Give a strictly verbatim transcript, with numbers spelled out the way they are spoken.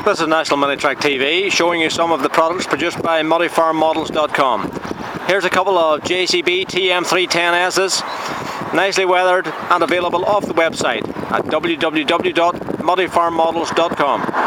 This is National Minitrac T V showing you some of the products produced by multi farm models dot com. Here's a couple of J C B T M three ten S's, nicely weathered and available off the website at w w w dot multi farm models dot com.